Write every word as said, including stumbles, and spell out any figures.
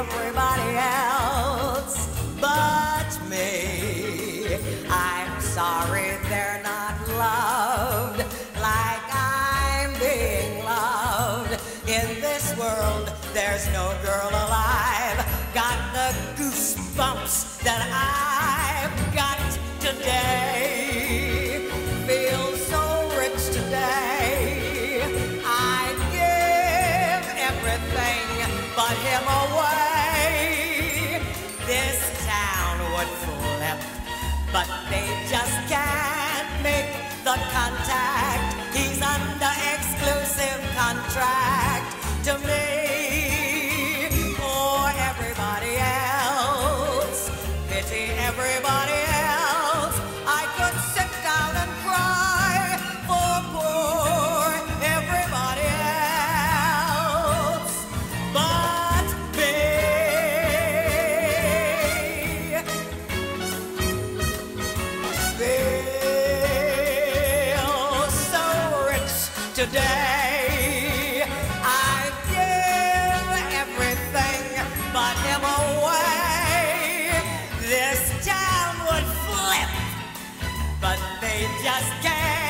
everybody else but me. I'm sorry they're not loved like I'm being loved. In this world, there's no girl alive got the goosebumps that I've got today. Feel so rich today. I'd give everything but him away. This town would flip, but they just can't make the contact. He's under exclusive contract to me. For everybody else, pity everybody else. I could sit down and cry for poor everybody else but me. Feel so rich today. I'd give everything but him away. This town would flip, but they just can't